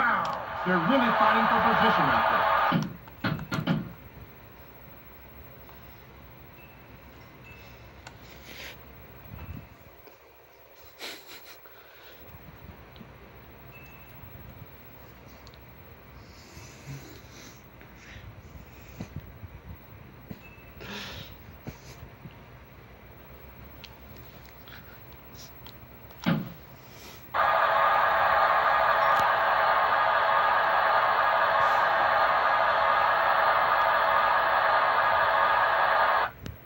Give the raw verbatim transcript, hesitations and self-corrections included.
Wow! They're really fighting for position out there.